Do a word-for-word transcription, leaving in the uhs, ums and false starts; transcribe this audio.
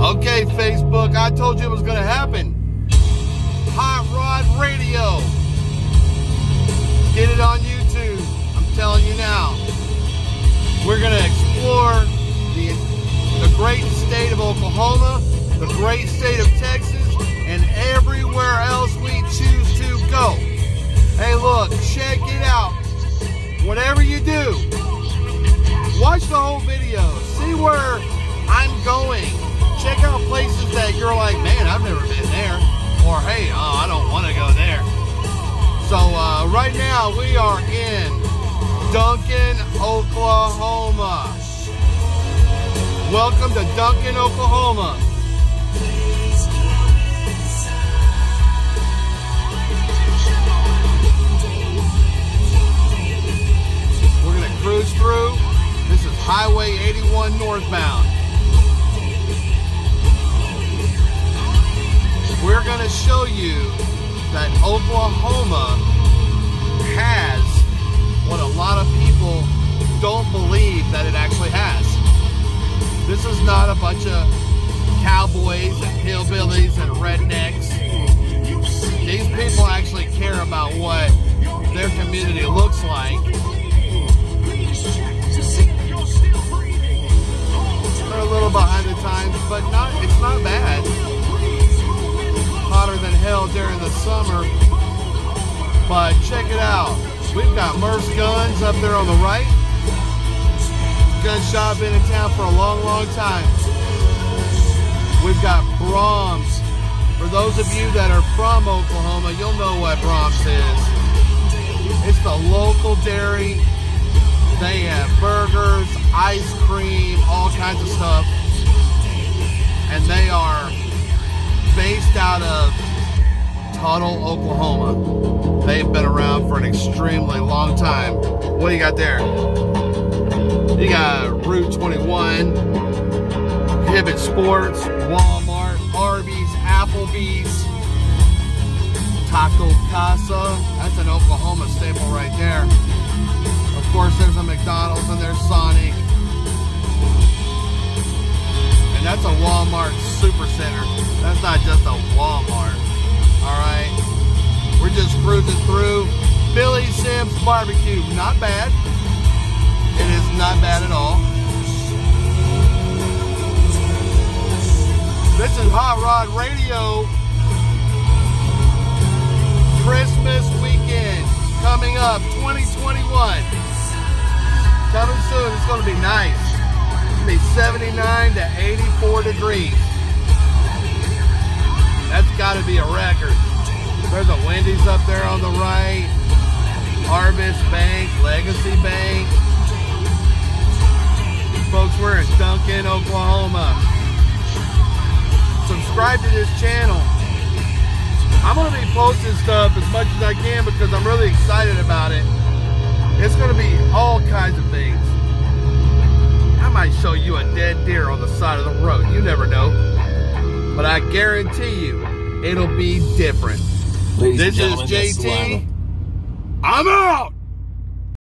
Okay, Facebook, I told you it was going to happen. Hot Rod Radio. Get it on YouTube. I'm telling you now. We're going to explore the, the great state of Oklahoma, the great state of Texas, and everywhere else we choose to go. Hey, look, check it out. Whatever you do, watch the whole video. See where I'm going. Check out places that you're like, man, I've never been there. Or, hey, oh, I don't want to go there. So, uh, right now, we are in Duncan, Oklahoma. Welcome to Duncan, Oklahoma. We're going to cruise through. This is Highway eighty-one northbound. We're going to show you that Oklahoma has what a lot of people don't believe that it actually has. This is not a bunch of cowboys and hillbillies and rednecks. These people actually care about what their community looks like. They're a little behind the times, but not, it's not bad. Hotter than hell during the summer, but check it out. We've got Murph's Guns up there on the right. Gun shop been in town for a long, long time. We've got Braum's. For those of you that are from Oklahoma, you'll know what Braum's is. It's the local dairy. They have burgers, ice cream, all kinds of stuff, and they are based out of Tuttle, Oklahoma. They've been around for an extremely long time. What do you got there? You got Route twenty-one, Hibbett Sports, Walmart, Arby's, Applebee's, Taco Casa. That's an Oklahoma staple right there. Of course, there's a McDonald's and there's Sonic. And that's a Walmart Supercenter. That's not just a Walmart. Alright? We're just cruising through. Billy Sims Barbecue. Not bad. It is not bad at all. This is Hot Rod Radio. Christmas weekend coming up, twenty twenty-one. Coming soon. It's going to be nice. It's going to be seventy-nine to eighty-four degrees. That's got to be a record. There's a Wendy's up there on the right. Harvest Bank, Legacy Bank. Folks, we're in Duncan, Oklahoma. Subscribe to this channel. I'm going to be posting stuff as much as I can because I'm really excited about it. It's going to be all kinds of things. I might show you a dead deer on the side of the road. You never know. But I guarantee you, it'll be different. Ladies this and is J T. I'm out!